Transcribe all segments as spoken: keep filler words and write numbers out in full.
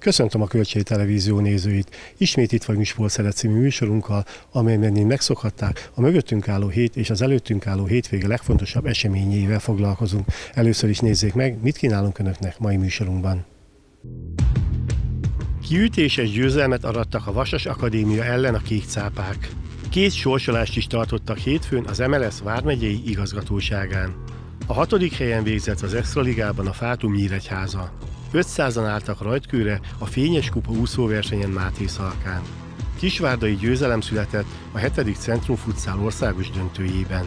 Köszöntöm a Kölcsei Televízió nézőit. Ismét itt vagyunk Sportszeret című műsorunkkal, amelyben megszokhatták, a mögöttünk álló hét és az előttünk álló hétvége legfontosabb eseményeivel foglalkozunk. Először is nézzék meg, mit kínálunk Önöknek mai műsorunkban. Kiütéses győzelmet arattak a Vasas Akadémia ellen a kékcápák. Két sorsolást is tartottak hétfőn az em el es vármegyei igazgatóságán. A hatodik helyen végzett az Extraligában a Fátum Nyíregyháza. ötszázan álltak rajtkőre a Fényes Kupa úszóversenyen Mátészalkán. Kisvárdai győzelem született a hetedik Centrum Futsal országos döntőjében.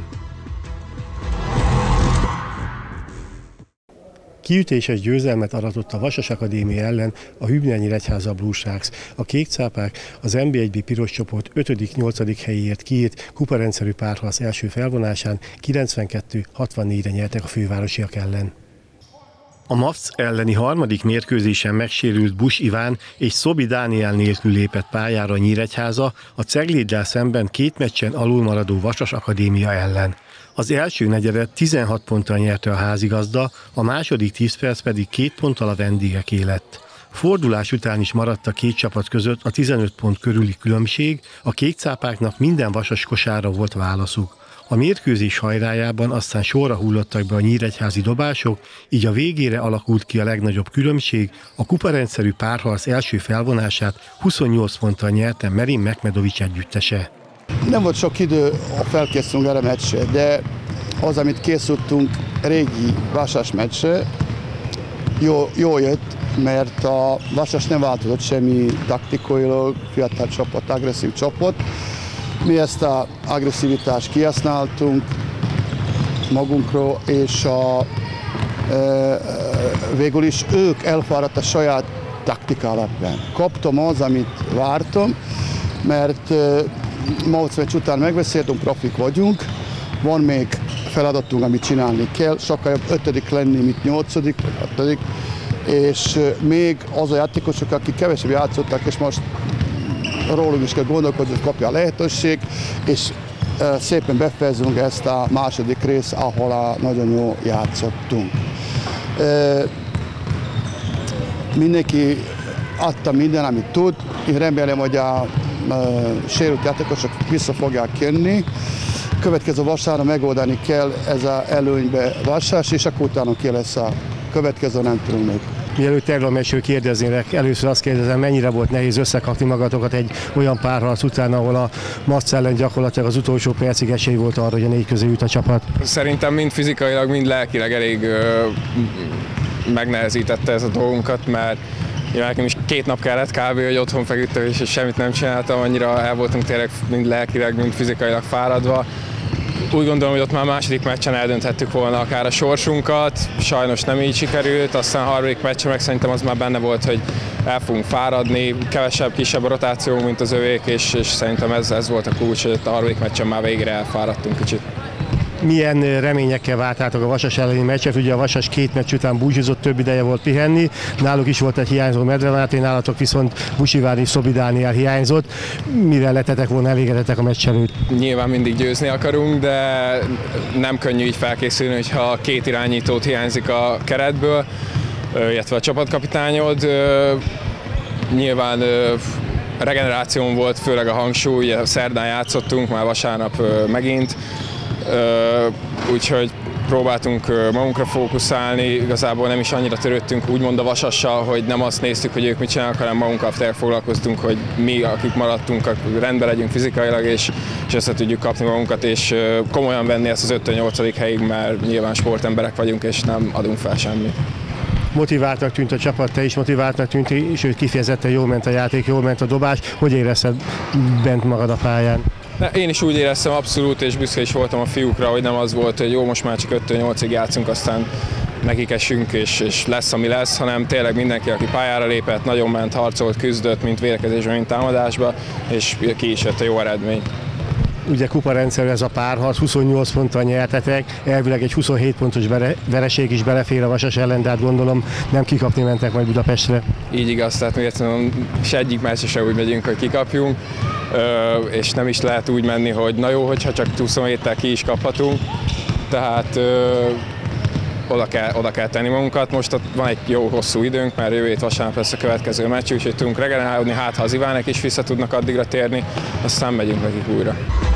Kiütéses győzelmet aratott a Vasas Akadémia ellen a Hübner Nyíregyháza Blue Sharks. A kékcápák az en bé egy bé piros csoport ötödik-nyolcadik helyéért kiírt kuparendszerű párharc első felvonásán kilencvenkettő hatvannégyre nyertek a fővárosiak ellen. A MAFC elleni harmadik mérkőzésen megsérült Busch Iván és Szobi Dániel nélkül lépett pályára Nyíregyháza a Cegléddel szemben két meccsen alulmaradó Vasas Akadémia ellen. Az első negyedet tizenhat ponttal nyerte a házigazda, a második tíz perc pedig két ponttal a vendégeké lett. Fordulás után is maradt a két csapat között a tizenöt pont körüli különbség, a kékcápáknak minden vasas kosára volt válaszuk. A mérkőzés hajrájában aztán sorra hullottak be a nyíregyházi dobások, így a végére alakult ki a legnagyobb különbség, a kuparendszerű párharc első felvonását huszonnyolc ponttal nyerte Merin Mekmedovics együttese. Nem volt sok idő, felkészülünk erre a meccsre, de az, amit készültünk régi Vasas meccsre, jó, jó jött, mert a Vasas nem változott semmi taktikailag, fiatal csapat, agresszív csapat. Mi ezt az agresszivitást kihasználtunk magunkról, és a, e, végül is ők elfáradt a saját taktika alapján. Kaptam az, amit vártam, mert e, Mauc meccs után megbeszéltünk, profik vagyunk, van még feladatunk, amit csinálni kell, sokkal jobb ötödik lenni, mint nyolcadik, vagy hatodik, és e, még az a játékosok, akik kevesebb játszottak, és most róluk is kell gondolkodni, hogy kapja a lehetőség, és e, szépen befejezünk ezt a második részt, ahol a nagyon jól játszottunk. E, mindenki adta minden, amit tud. Én remélem, hogy a e, sérült játékosok vissza fogják jönni. Következő vasárnap megoldani kell ez az előnybe Vasas, és akkor utána ki lesz a következő, nem tudunk még. Mielőtt erről a meccsről kérdeznélek, először azt kérdezem, mennyire volt nehéz összekapni magatokat egy olyan párharc után, ahol a MAFC ellen gyakorlatilag az utolsó percig esély volt arra, hogy a négy közé jut a csapat? Szerintem mind fizikailag, mind lelkileg elég ö, megnehezítette ez a dolgunkat, mert ja, nekem is két nap kellett kb. Hogy otthon feküdtem, és semmit nem csináltam, annyira el voltunk tényleg mind lelkileg, mind fizikailag fáradva. Úgy gondolom, hogy ott már a második meccsen eldönthettük volna akár a sorsunkat, sajnos nem így sikerült, aztán a harmadik meccsen meg szerintem az már benne volt, hogy el fogunk fáradni, kevesebb, kisebb a rotáció, mint az övék, és, és szerintem ez, ez volt a kulcs, hogy a harmadik meccsen már végre elfáradtunk kicsit. Milyen reményekkel vártátok a Vasas elleni meccset? Ugye a Vasas két meccs után búcsúzott, több ideje volt pihenni, náluk is volt egy hiányzó Medve Máté, nálatok viszont Busch Iván és Szobi Dániel hiányzott. Mivel lettetek volna elégedettek a meccs előtt? Nyilván mindig győzni akarunk, de nem könnyű így felkészülni, hogyha két irányítót hiányzik a keretből, illetve a csapatkapitányod. Nyilván regeneráción volt főleg a hangsúly, szerdán játszottunk, már vasárnap megint. Uh, úgyhogy próbáltunk uh, magunkra fókuszálni, igazából nem is annyira törődtünk úgymond a Vasassal, hogy nem azt néztük, hogy ők mit csinálnak, hanem magunkkal foglalkoztunk, hogy mi, akik maradtunk, rendben legyünk fizikailag, és, és össze tudjuk kapni magunkat, és uh, komolyan venni ezt az ötven-nyolcadik helyig, mert nyilván sportemberek vagyunk, és nem adunk fel semmit. Motiváltnak tűnt a csapat, te is motiváltnak tűnt, és ő kifejezetten jól ment a játék, jól ment a dobás. Hogy érezted bent magad a pályán? Én is úgy éreztem abszolút, és büszke is voltam a fiúkra, hogy nem az volt, hogy jó, most már csak öttől nyolcig játszunk, aztán nekikessünk, és, és lesz, ami lesz, hanem tényleg mindenki, aki pályára lépett, nagyon ment, harcolt, küzdött, mint védekezésben, mint támadásba, és ki is jött a jó eredmény. Ugye kuparendszerű ez a párharc, huszonnyolc ponttal nyertetek, elvileg egy huszonhét pontos vereség is belefér a Vasas ellen, de hát gondolom nem kikapni mentek majd Budapestre. Így igaz, tehát még egyszerűen se egyik meccsre se úgy megyünk, hogy kikapjunk, és nem is lehet úgy menni, hogy na jó, hogyha csak huszonhéttel ki is kaphatunk. Tehát oda kell, oda kell tenni magunkat. Most ott van egy jó hosszú időnk, mert jövő hét vasárnap lesz a következő meccs, úgyhogy tudunk regenerálódni, hát ha az Ivánek is vissza tudnak addigra térni, aztán megyünk nekik újra.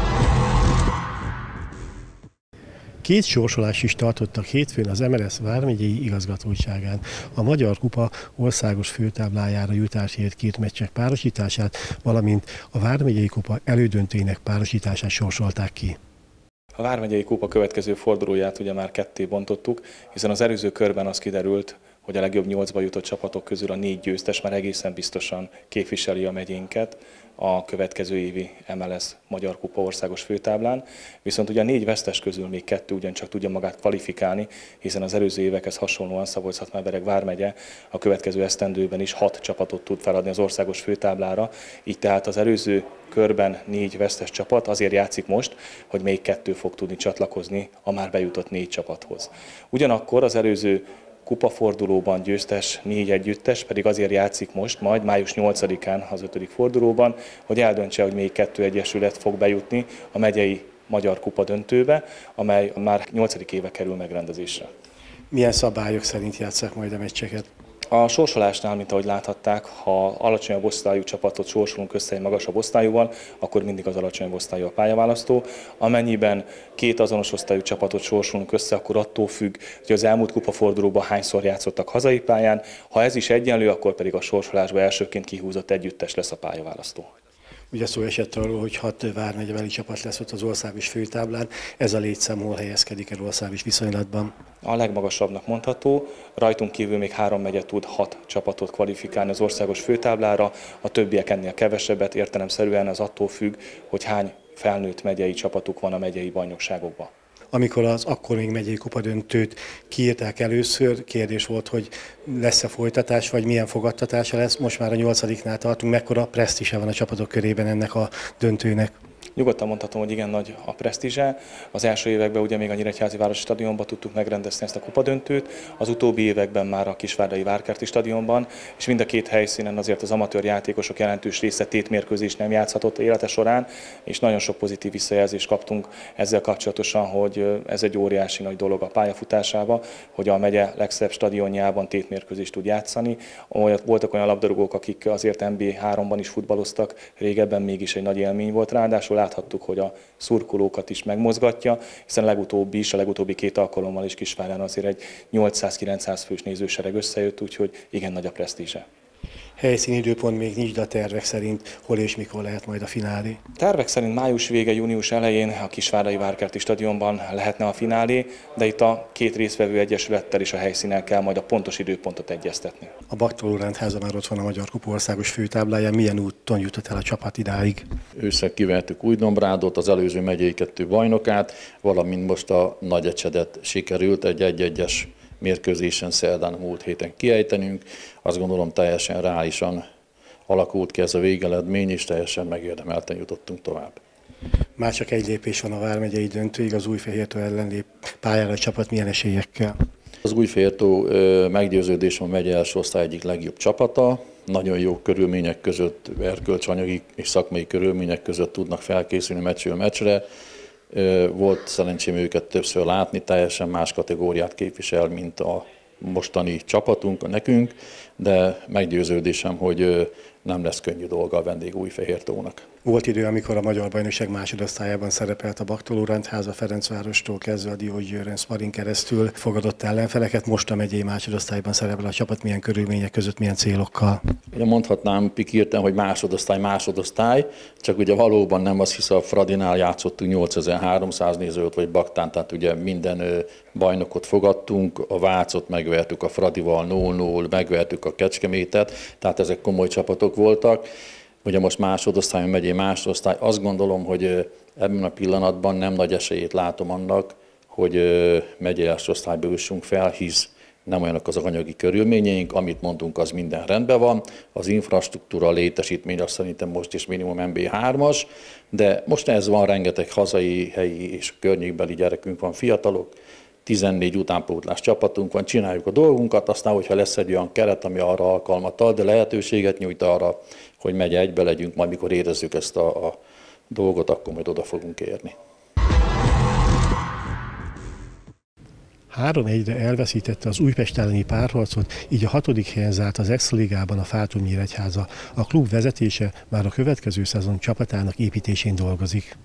Két sorsolást is tartottak hétfőn az em el es vármegyei igazgatóságán. A Magyar Kupa országos főtáblájára jutásért két meccsek párosítását, valamint a Vármegyei Kupa elődöntőinek párosítását sorsolták ki. A Vármegyei Kupa következő fordulóját ugye már ketté bontottuk, hiszen az előző körben az kiderült, hogy a legjobb nyolcba jutott csapatok közül a négy győztes már egészen biztosan képviseli a megyénket a következő évi em el es Magyar Kupa országos főtáblán, viszont ugye a négy vesztes közül még kettő ugyancsak tudja magát kvalifikálni, hiszen az előző évekhez hasonlóan Szabolcs-Szatmár-Bereg vármegye a következő esztendőben is hat csapatot tud feladni az országos főtáblára, így tehát az előző körben négy vesztes csapat azért játszik most, hogy még kettő fog tudni csatlakozni a már bejutott négy csapathoz. Ugyanakkor az előző kupafordulóban győztes négy együttes pedig azért játszik most, majd május nyolcadikán az ötödik fordulóban, hogy eldöntse, hogy még kettő egyesület fog bejutni a megyei Magyar Kupa döntőbe, amely már nyolcadik éve kerül megrendezésre. Milyen szabályok szerint játsszák majd a meccseket? A sorsolásnál, mint ahogy láthatták, ha alacsonyabb osztályú csapatot sorsolunk össze egy magasabb osztályúval, akkor mindig az alacsonyabb osztályú a pályaválasztó. Amennyiben két azonos osztályú csapatot sorsolunk össze, akkor attól függ, hogy az elmúlt kupafordulóban hányszor játszottak hazai pályán. Ha ez is egyenlő, akkor pedig a sorsolásban elsőként kihúzott együttes lesz a pályaválasztó. Ugye szó esett arról, hogy hat vármegyebeli csapat lesz ott az országos főtáblán. Ez a létszám hol helyezkedik el országos viszonylatban? A legmagasabbnak mondható, rajtunk kívül még három megye tud hat csapatot kvalifikálni az országos főtáblára, a többiek ennél kevesebbet, értelemszerűen az attól függ, hogy hány felnőtt megyei csapatuk van a megyei bajnokságokban. Amikor az akkor még megyei kupadöntőt kiírták először, kérdés volt, hogy lesz-e folytatás, vagy milyen fogadtatása lesz. Most már a nyolcadiknál tartunk, mekkora presztízse van a csapatok körében ennek a döntőnek? Nyugodtan mondhatom, hogy igen nagy a presztízse. Az első években ugye még a Nyíregyházi Városi Stadionban tudtuk megrendezni ezt a kupadöntőt, az utóbbi években már a Kisvárdai Várkerti Stadionban, és mind a két helyszínen azért az amatőr játékosok jelentős része tétmérkőzést nem játszhatott élete során, és nagyon sok pozitív visszajelzést kaptunk ezzel kapcsolatosan, hogy ez egy óriási nagy dolog a pályafutásába, hogy a megye legszebb stadionjában tétmérkőzést tud játszani. Voltak olyan labdarúgók, akik azért en bé háromban is futballoztak, régebben mégis egy nagy élmény volt, ráadásul láthattuk, hogy a szurkolókat is megmozgatja, hiszen a legutóbbi is, a legutóbbi két alkalommal is Kisvárán azért egy nyolcszáz-kilencszáz fős nézősereg összejött, úgyhogy igen nagy a presztízse. Helyszíni időpont még nincs, de a tervek szerint hol és mikor lehet majd a finálé? Tervek szerint május vége, június elején a Kisvárdai Várkerti Stadionban lehetne a finálé, de itt a két résztvevő egyesülettel és a helyszínen kell majd a pontos időpontot egyeztetni. A Baktoló-rendháza már ott van a Magyar Kupa országos főtábláján. Milyen úton jutott el a csapat idáig? Ősszel kivettük Újdombrádot, az előző megyei kettő bajnokát, valamint most a Nagyecsedet sikerült egy egy-egyes mérkőzésen szerdán a múlt héten kiejtenünk. Azt gondolom teljesen reálisan alakult ki ez a végeredmény, és teljesen megérdemelten jutottunk tovább. Már csak egy lépés van a vármegyei döntőig, az Újfehértó ellen lép pályára a csapat milyen esélyekkel? Az Újfehértó meggyőződésem a megye első osztály egyik legjobb csapata. Nagyon jó körülmények között, erkölcsanyagi és szakmai körülmények között tudnak felkészülni meccsről meccsre. Volt szerencsém őket többször látni, teljesen más kategóriát képvisel, mint a mostani csapatunk, a nekünk, de meggyőződésem, hogy nem lesz könnyű dolga a vendég Újfehértónak. Volt idő, amikor a Magyar Bajnokság másodosztályában szerepelt a Baktoló-rendháza, Ferencvárostól kezdve a Diós Győrön Szmarin keresztül fogadott ellenfeleket, most a megyei másodosztályban szerepel a csapat, milyen körülmények között, milyen célokkal? Ugye mondhatnám pikírten, hogy másodosztály, másodosztály, csak ugye valóban nem az, hisz a Fradinál játszottunk nyolcezer-háromszáz nézőt, vagy Baktán, tehát ugye minden bajnokot fogadtunk, a Vácot megvertük a Fradival nulla null, megvertük a Kecskemétet, tehát ezek komoly csapatok voltak. Ugye most másodosztályon megyei másodosztály, azt gondolom, hogy ebben a pillanatban nem nagy esélyét látom annak, hogy megyei első osztályba jussunk fel, hisz nem olyanok az anyagi körülményeink, amit mondtunk, az minden rendben van. Az infrastruktúra, a létesítmény azt szerintem most is minimum en bé hármas, de most ez van, rengeteg hazai, helyi és környékbeli gyerekünk van, fiatalok, tizennégy utánpótlás csapatunk van, csináljuk a dolgunkat, aztán, hogyha lesz egy olyan keret, ami arra alkalmat ad, de lehetőséget nyújt arra, hogy megye egybe legyünk, majd mikor érezzük ezt a, a dolgot, akkor majd oda fogunk érni. három egyre elveszítette az Újpest elleni párharcot, így a hatodik helyen zárt az Extraligában a Fátum Nyíregyháza. A klub vezetése már a következő szezon csapatának építésén dolgozik.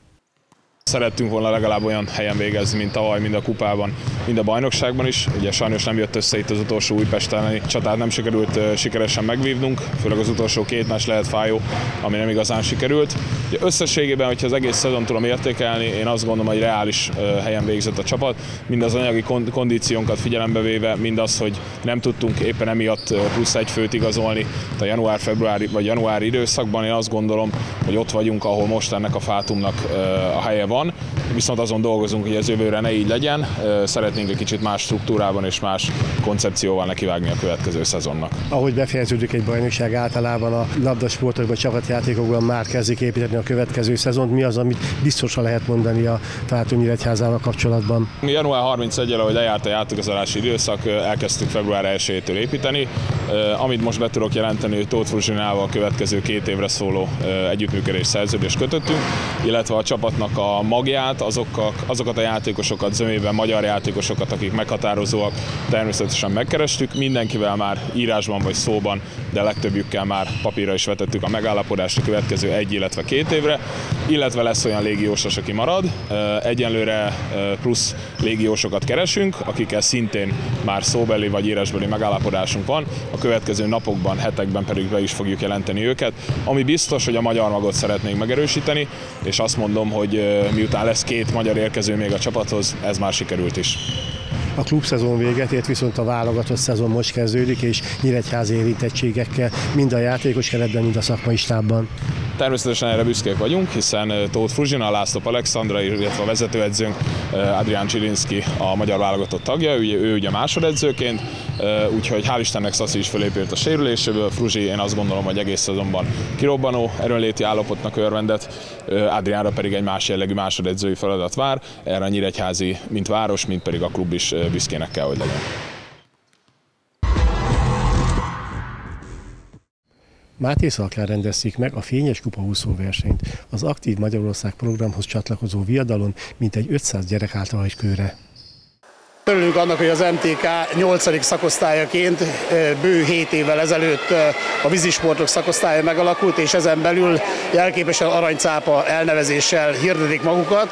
Szerettünk volna legalább olyan helyen végezni, mint tavaly, mind a kupában, mind a bajnokságban is. Ugye sajnos nem jött össze itt az utolsó Újpest elleni csatát, nem sikerült uh, sikeresen megvívnunk, főleg az utolsó két meccs lehet fájó, ami nem igazán sikerült. Ugye összességében, hogyha az egész szezon tudom értékelni, én azt gondolom, hogy reális uh, helyen végzett a csapat, mind az anyagi kond- kondíciónkat figyelembe véve, mind az, hogy nem tudtunk éppen emiatt plusz egy főt igazolni a január-februári vagy januári időszakban. Én azt gondolom, hogy ott vagyunk, ahol most ennek a Fátumnak uh, a helye van. Van. Viszont azon dolgozunk, hogy ez jövőre ne így legyen. Szeretnénk egy kicsit más struktúrában és más koncepcióval nekivágni a következő szezonnak. Ahogy befejeződik egy bajnokság, általában a labdasportokban, csapatjátékokban már kezdik építeni a következő szezont. Mi az, amit biztosan lehet mondani a Fátum Nyíregyházával kapcsolatban? január harmincegyedikével, ahogy lejárt a játékozási időszak, elkezdtük február elsejétől építeni. Amit most be tudok jelenteni, hogy Tóth Fruzsinával a következő két évre szóló együttműködés szerződést kötöttünk, illetve a csapatnak a magját, azokkal, azokat a játékosokat, zömében magyar játékosokat, akik meghatározóak, természetesen megkerestük. Mindenkivel már írásban vagy szóban, de legtöbbjükkel már papírra is vetettük a megállapodást a következő egy, illetve két évre, illetve lesz olyan légiósos, aki marad. Egyenlőre plusz légiósokat keresünk, akikkel szintén már szóbeli vagy írásbeli megállapodásunk van. A következő napokban, hetekben pedig be is fogjuk jelenteni őket. Ami biztos, hogy a magyar magot szeretnénk megerősíteni, és azt mondom, hogy miután lesz két magyar érkező még a csapathoz, ez már sikerült is. A klubszezon véget ért, viszont a válogatott szezon most kezdődik, és nyíregyházi érintettségekkel mind a játékos keretben, mind a szakmai stábban. Természetesen erre büszkék vagyunk, hiszen Tóth Fruzsina, László Alexandra, illetve a vezetőedzőnk Adrián Csilinszki a magyar válogatott tagja, ő, ő ugye másodedzőként, úgyhogy hál' Istennek Szaszi is fölépült a sérüléséből, Fruzsi én azt gondolom, hogy egész szezonban kirobbanó erőnléti állapotnak örvendett, Adriánra pedig egy más jellegű másodedzői feladat vár, erre a nyíregyházi mint város, mint pedig a klub is büszkének kell, hogy legyen. Mátészalkán rendezték meg a Fényes Kupa úszóversenyt. Az Aktív Magyarország programhoz csatlakozó viadalon mintegy ötszáz gyerek állt rajtkőre. Örülünk annak, hogy az em té ká nyolcadik szakosztályaként bő hét évvel ezelőtt a vízisportok szakosztálya megalakult, és ezen belül jelképesen aranycápa elnevezéssel hirdetik magukat.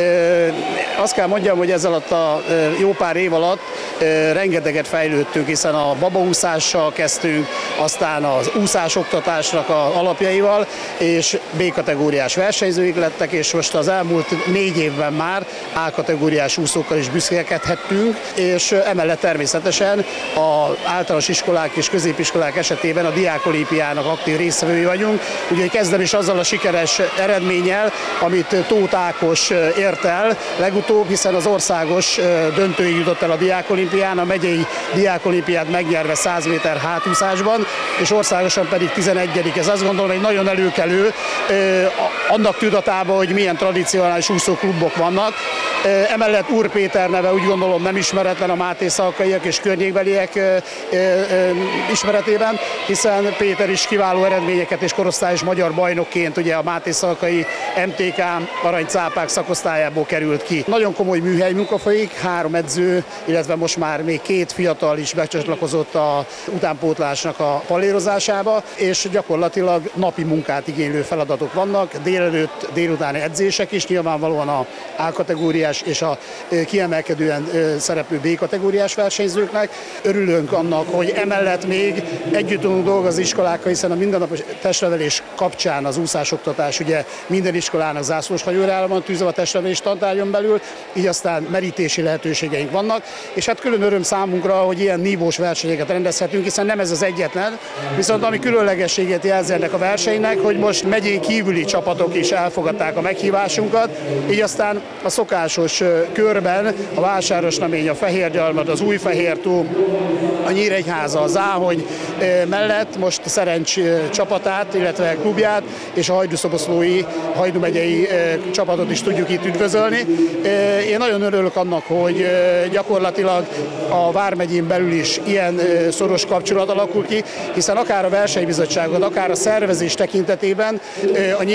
Azt kell mondjam, hogy ez alatt a jó pár év alatt rengeteget fejlődtünk, hiszen a babaúszással kezdtünk, aztán az úszásoktatásnak az alapjaival, és B-kategóriás versenyzőik lettek, és most az elmúlt négy évben már A-kategóriás úszókkal is büszkélkedhettünk, és emellett természetesen az általános iskolák és középiskolák esetében a diákolimpiának aktív résztvevői vagyunk. Úgyhogy kezdem is azzal a sikeres eredménnyel, amit Tóth Ákos ért el legutóbb, hiszen az országos döntőig jutott el a diákolimpián, a megyei diákolimpiát megnyerve száz méter hátúszásban, és országosan pedig tizenegyedik. Ez azt gondolom egy nagyon előkelő, annak tudatában, hogy milyen tradicionális úszóklubok vannak. Emellett Úr Péter neve úgy gondolom nem ismeretlen a mátészalkaiak és környékbeliek ismeretében, hiszen Péter is kiváló eredményeket és korosztályos magyar bajnokként ugye a mátészalkai em té ká aranycápák szakosztályából került ki. Nagyon komoly műhely munka folyik, három edző, illetve most már még két fiatal is becsatlakozott a utánpótlásnak a pallérozásába, és gyakorlatilag napi munkát igénylő feladatok vannak, délelőtt, délutáni edzések is, nyilvánvalóan a A-kategóriás és a kiemelkedően szereplő B-kategóriás versenyzőknek. Örülünk annak, hogy emellett még együtt tudunk dolgozni iskolákkal, hiszen a mindennapos testnevelés kapcsán az úszásoktatás ugye minden iskolának zászlós hajóra van tűzve a testnevelés tantárgyon belül, így aztán merítési lehetőségeink vannak, és hát külön öröm számunkra, hogy ilyen nívós versenyeket rendezhetünk, hiszen nem ez az egyetlen, viszont ami különlegességet jelzi ennek a versenynek, hogy most megyén kívüli csapatok is elfogadták a meghívásunkat, így aztán a szokásos körben a Vásárosnamény, a Fehérgyarmat, az Újfehértó, a Nyíregyháza, a Záhony mellett most Szerencs csapatát, illetve klubját és a hajdúszoboszlói, Hajdú megyei csapatot is tudjuk itt üdvözölni. Én nagyon örülök annak, hogy gyakorlatilag a Vármegyén belül is ilyen szoros kapcsolat alakul ki, hiszen akár a versenybizottságot, akár a szervezés tekintetében a nyírvától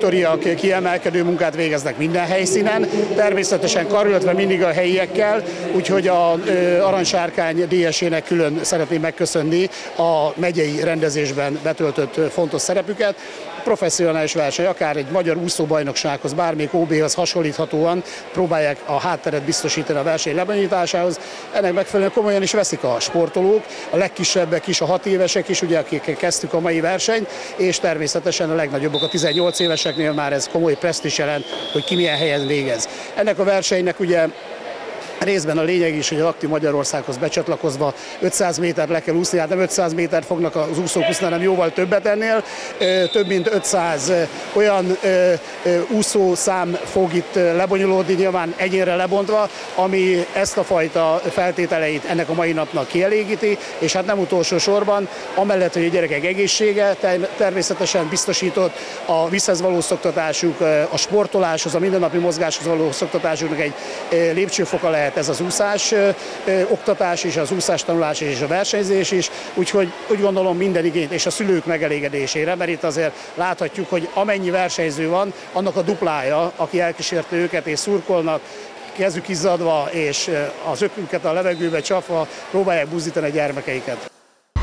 Viktoriak kiemelkedő munkát végeznek minden helyszínen, természetesen karöltve mindig a helyiekkel, úgyhogy a Aranysárkány díjasének külön szeretném megköszönni a megyei rendezésben betöltött fontos szerepüket. Professzionális verseny, akár egy magyar úszóbajnoksághoz, bármelyik ó béhoz hasonlíthatóan próbálják a hátteret biztosítani a verseny lebonyolításához. Ennek megfelelően komolyan is veszik a sportolók, a legkisebbek is, a hat évesek is, ugye, akikkel kezdtük a mai versenyt, és természetesen a legnagyobbak, a tizennyolc éveseknél már ez komoly presztízs jelent, hogy ki milyen helyen végez. Ennek a versenynek ugye részben a lényeg is, hogy az Aktív Magyarországhoz becsatlakozva ötszáz métert le kell úszni, hát nem ötszáz métert fognak az úszók úszni, hanem jóval többet ennél. Több mint ötszáz olyan úszószám fog itt lebonyolódni, nyilván egyénre lebontva, ami ezt a fajta feltételeit ennek a mai napnak kielégíti, és hát nem utolsó sorban, amellett, hogy a gyerekek egészsége természetesen biztosított, a vízhez való szoktatásuk, a sportoláshoz, a mindennapi mozgáshoz való szoktatásuknak egy lépcsőfoka lehet ez az úszás oktatás is, az úszás tanulás és a versenyzés is, úgyhogy úgy gondolom minden igényt és a szülők megelégedésére, mert itt azért láthatjuk, hogy amennyi versenyző van, annak a duplája, aki elkísérte őket és szurkolnak, kezük izzadva és az ökünket a levegőbe csapva próbálják buzdítani a gyermekeiket.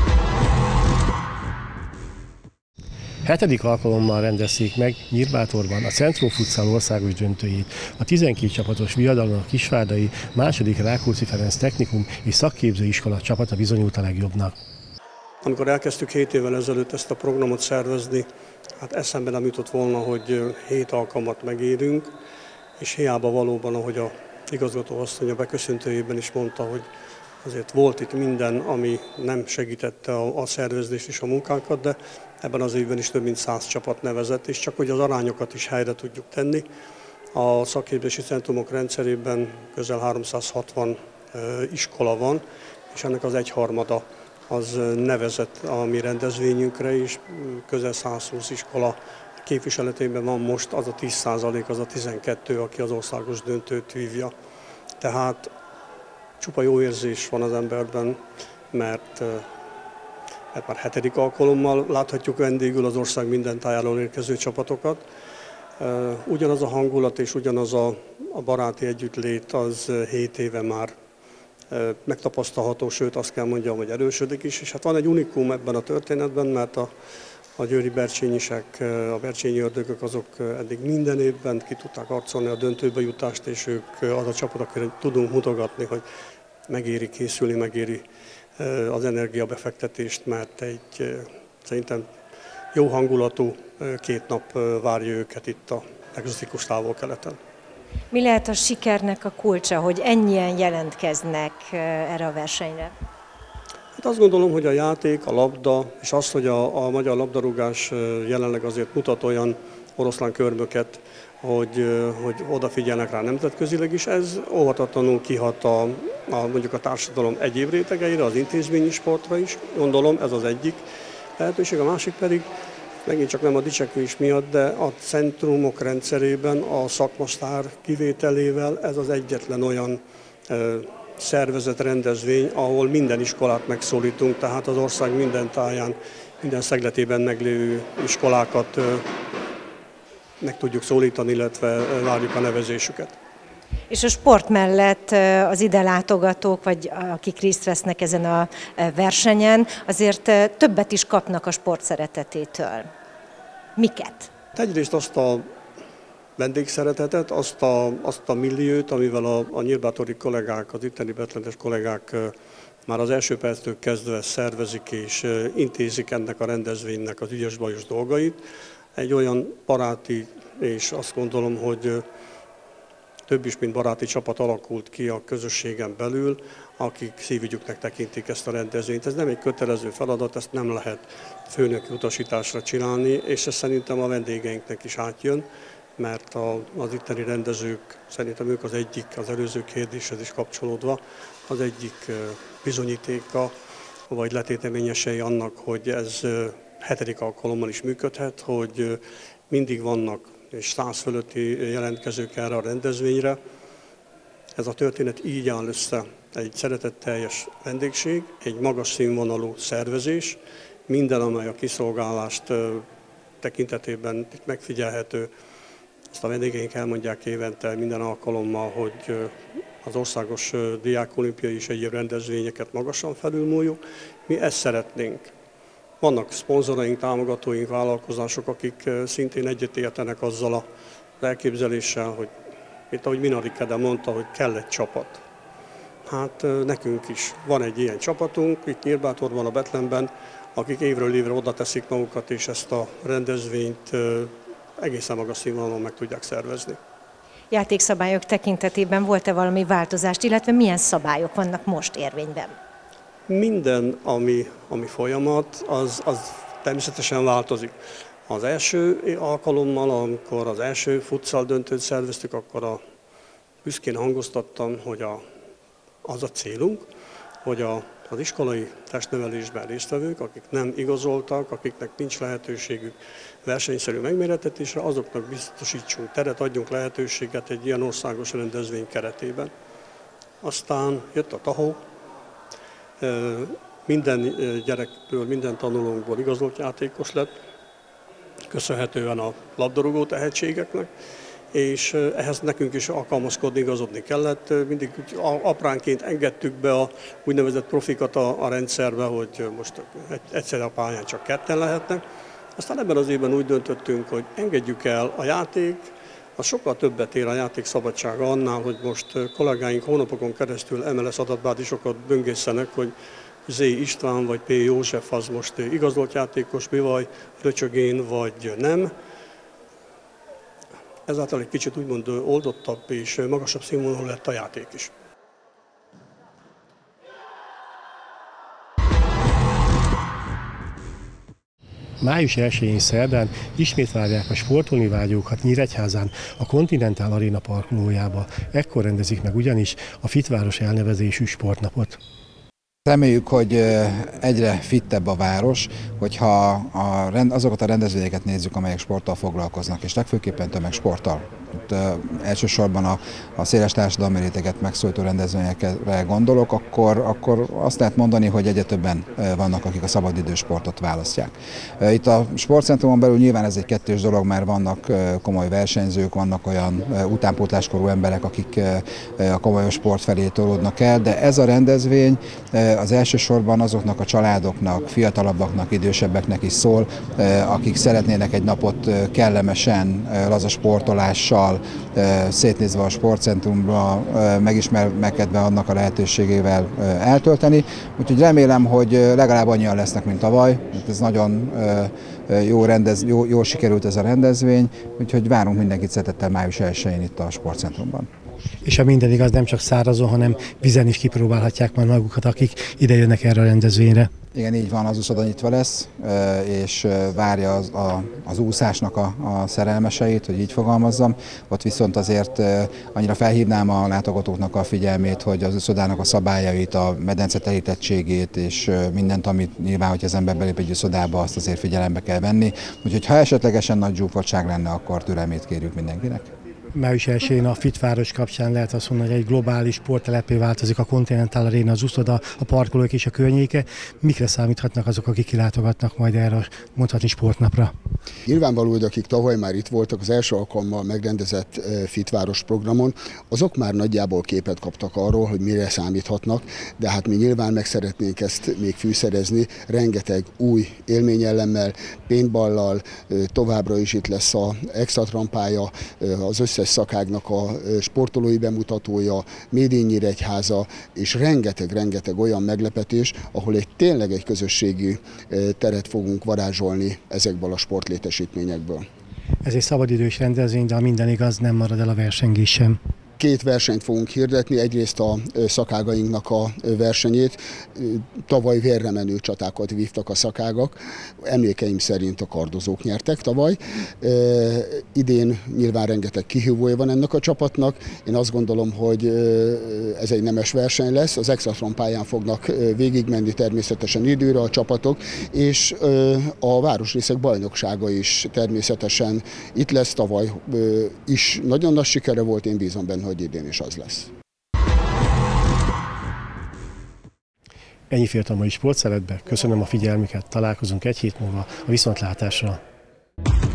Hetedik alkalommal rendezték meg Nyírbátorban a Centrum Futsal országos döntőjét. A tizenkét csapatos Viadalon a Kisvárdai második Rákóczi Ferenc Technikum és Szakképzőiskola csapata bizonyult a legjobbnak. Amikor elkezdtük hét évvel ezelőtt ezt a programot szervezni, hát eszembe nem jutott volna, hogy hét alkalmat megérünk, és hiába valóban, ahogy a igazgató asszony a beköszöntőjében is mondta, hogy azért volt itt minden, ami nem segítette a, a szervezést és a munkánkat, de ebben az évben is több mint száz csapat nevezett, és csak hogy az arányokat is helyre tudjuk tenni. A szakképzési centrumok rendszerében közel háromszázhatvan iskola van, és ennek az egyharmada az nevezett a mi rendezvényünkre is, közel százhúsz iskola képviseletében van most, az a tíz százalék, az a tizenkettő, aki az országos döntőt vívja. Tehát csupa jó érzés van az emberben, mert, mert már hetedik alkalommal láthatjuk vendégül az ország minden tájáról érkező csapatokat. Ugyanaz a hangulat és ugyanaz a, a baráti együttlét az hét éve már megtapasztalható, sőt azt kell mondjam, hogy erősödik is. És hát van egy unikum ebben a történetben, mert a, a győri bercsényisek, a bercsényi ördögök azok eddig minden évben ki tudták arcolni a döntőbe jutást, és ők az a csapat, akire tudunk mutogatni, hogy megéri készülni, megéri az energiabefektetést, mert egy szerintem jó hangulatú két nap várja őket itt a egzotikus Távol-Keleten. Mi lehet a sikernek a kulcsa, hogy ennyien jelentkeznek erre a versenyre? Hát azt gondolom, hogy a játék, a labda, és az, hogy a, a magyar labdarúgás jelenleg azért mutat olyan oroszlán körmöket, hogy, hogy odafigyelnek rá nemzetközileg is, ez óvatatlanul kihat a, a, mondjuk a társadalom egyéb rétegeire, az intézményi sportra is, gondolom, ez az egyik lehetőség, a másik pedig, megint csak nem a dicsekvés miatt, de a centrumok rendszerében a szakmasztár kivételével ez az egyetlen olyan ö, szervezett rendezvény, ahol minden iskolát megszólítunk, tehát az ország minden táján, minden szegletében meglévő iskolákat ö, meg tudjuk szólítani, illetve várjuk a nevezésüket. És a sport mellett az ide látogatók, vagy akik részt vesznek ezen a versenyen, azért többet is kapnak a sport szeretetétől. Miket? Egyrészt azt a vendégszeretetet, azt a, azt a milliót, amivel a, a nyírbátori kollégák, az itteni betletes kollégák már az első perctől kezdve szervezik és intézik ennek a rendezvénynek az ügyes-bajos dolgait. Egy olyan baráti, és azt gondolom, hogy több is, mint baráti csapat alakult ki a közösségen belül, akik szívügyüknek tekintik ezt a rendezvényt. Ez nem egy kötelező feladat, ezt nem lehet főnöki utasításra csinálni, és ez szerintem a vendégeinknek is átjön, mert a, az itteni rendezők, szerintem ők az egyik, az előző kérdéshez is kapcsolódva, az egyik bizonyítéka, vagy letéteményesei annak, hogy ez hetedik alkalommal is működhet, hogy mindig vannak és száz fölötti jelentkezők erre a rendezvényre. Ez a történet így áll össze, egy szeretetteljes vendégség, egy magas színvonalú szervezés, minden, amely a kiszolgálást tekintetében itt megfigyelhető. Ezt a vendégeink elmondják évente minden alkalommal, hogy az országos diákolimpiai és egyéb rendezvényeket magasan felülmúljuk. Mi ezt szeretnénk. Vannak szponzoraink, támogatóink, vállalkozások, akik szintén egyetértenek azzal az elképzeléssel, hogy mint ahogy Minari Kede mondta, hogy kell egy csapat. Hát nekünk is van egy ilyen csapatunk, itt Nyírbátorban, a Betlenben, akik évről évre oda teszik magukat, és ezt a rendezvényt egészen magas színvonalon meg tudják szervezni. Játékszabályok tekintetében volt-e valami változást, illetve milyen szabályok vannak most érvényben? Minden, ami, ami folyamat, az, az természetesen változik. Az első alkalommal, amikor az első futsal döntőt szerveztük, akkor a büszkén hangoztattam, hogy a, az a célunk, hogy a, az iskolai testnevelésben résztvevők, akik nem igazoltak, akiknek nincs lehetőségük versenyszerű megmérettetésre, azoknak biztosítsunk teret, adjunk lehetőséget egy ilyen országos rendezvény keretében. Aztán jött a tahó, minden gyerekből, minden tanulónkból igazolt játékos lett, köszönhetően a labdarúgó tehetségeknek, és ehhez nekünk is alkalmazkodni, igazodni kellett. Mindig apránként engedtük be a úgynevezett profikat a, a rendszerbe, hogy most egyszerre a pályán csak ketten lehetnek. Aztán ebben az évben úgy döntöttünk, hogy engedjük el a játék, az sokkal többet ér a játék szabadsága annál, hogy most kollégáink hónapokon keresztül em el es adatbázisokat böngészenek, hogy Z. István vagy P. József az most igazolt játékos, bivaj, Röcsögén vagy nem. Ezáltal egy kicsit úgymond oldottabb és magasabb színvonalú lett a játék is. május elsején szerdán ismét várják a sportolni vágyókat Nyíregyházán, a Continental Arena parkolójába. Ekkor rendezik meg ugyanis a Fitváros elnevezésű sportnapot. Reméljük, hogy egyre fittebb a város, hogyha a rend, azokat a rendezvényeket nézzük, amelyek sporttal foglalkoznak, és legfőképpen tömegsporttal. Itt, uh, elsősorban a, a széles társadalmi réteget megszólító rendezvényekre gondolok, akkor, akkor azt lehet mondani, hogy egyre többen uh, vannak, akik a szabadidősportot választják. Uh, itt a sportcentrumon belül nyilván ez egy kettős dolog, mert vannak uh, komoly versenyzők, vannak olyan uh, utánpótláskorú emberek, akik uh, a komoly sport felé tolódnak el, de ez a rendezvény uh, az elsősorban azoknak a családoknak, fiatalabbaknak, idősebbeknek is szól, akik szeretnének egy napot kellemesen, laza sportolással, szétnézve a sportcentrumba, megismerkedve annak a lehetőségével eltölteni. Úgyhogy remélem, hogy legalább annyian lesznek, mint tavaly. Ez nagyon jó, rendez, jó, jól sikerült ez a rendezvény, úgyhogy várunk mindenkit szeretettel május elsején itt a sportcentrumban. És ha minden igaz, nem csak szárazon, hanem vizen is kipróbálhatják majd magukat, akik ide jönnek erre a rendezvényre. Igen, így van, az úszoda nyitva lesz, és várja az, a, az úszásnak a, a szerelmeseit, hogy így fogalmazzam. Ott viszont azért annyira felhívnám a látogatóknak a figyelmét, hogy az úszodának a szabályait, a medence telítettségét és mindent, amit nyilván, hogy az ember belép egy úszodába, azt azért figyelembe kell venni. Úgyhogy ha esetlegesen nagy zsúfoltság lenne, akkor türelmét kérjük mindenkinek. május elsején a Fitváros kapcsán lehet azt mondani, hogy egy globális sporttelepé változik a Continental Arena, az úszoda, a parkolók és a környéke. Mikre számíthatnak azok, akik kilátogatnak majd erre a mondhatni sportnapra? Nyilvánvaló, hogy akik tavaly már itt voltak az első alkalommal megrendezett Fitváros programon, azok már nagyjából képet kaptak arról, hogy mire számíthatnak, de hát mi nyilván meg szeretnénk ezt még fűszerezni, rengeteg új élményellemmel, paintballal, továbbra is itt lesz az extra trampája, az összes szakágnak a sportolói bemutatója, Made in Nyíregyháza, és rengeteg-rengeteg olyan meglepetés, ahol egy tényleg egy közösségi teret fogunk varázsolni ezekből a sportlétesítményekből. Ez egy szabadidős rendezvény, de ha minden igaz, nem marad el a versengés sem. Két versenyt fogunk hirdetni, egyrészt a szakágainknak a versenyét. Tavaly vérre menő csatákat vívtak a szakágak, emlékeim szerint a kardozók nyertek tavaly. Idén nyilván rengeteg kihívója van ennek a csapatnak. Én azt gondolom, hogy ez egy nemes verseny lesz. Az extra pályán fognak végigmenni természetesen időre a csapatok, és a városrészek bajnoksága is természetesen itt lesz. Tavaly is nagyon nagy sikere volt, én bízom benne, hogy idén is az lesz. Ennyi fért a mai sportszeletbe. Köszönöm a figyelmüket, találkozunk egy hét múlva a viszontlátásra. Thank you.